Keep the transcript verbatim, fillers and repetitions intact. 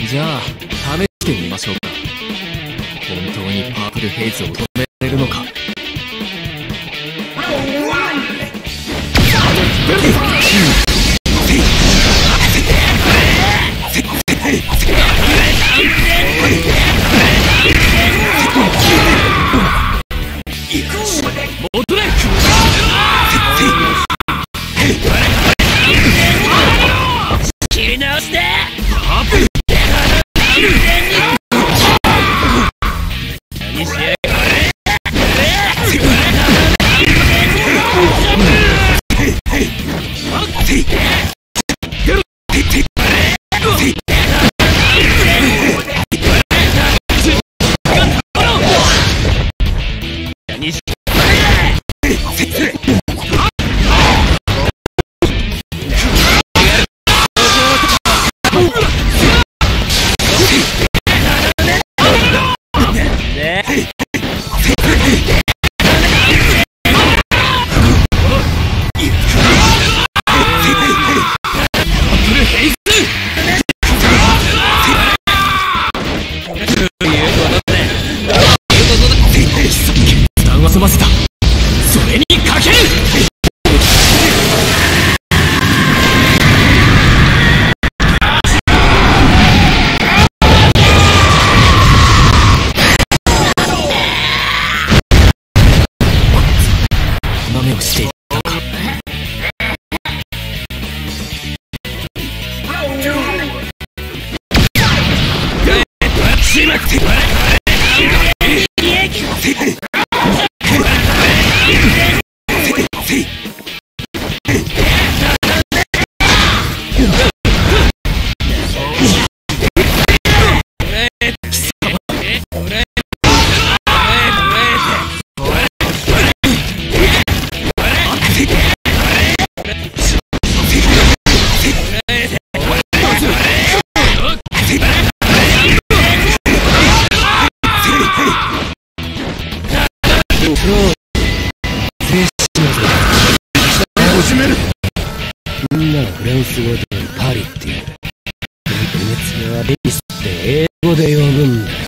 じゃあ試してみましょうか。本当にパープルヘイズを止められるのか。戻れ。切り直してパープル何しやがる。済ませた。それにかける。豆をしていたか。しまってみんなはフランス語でパリっていう。ドイツ語はレイスって英語で呼ぶんだ。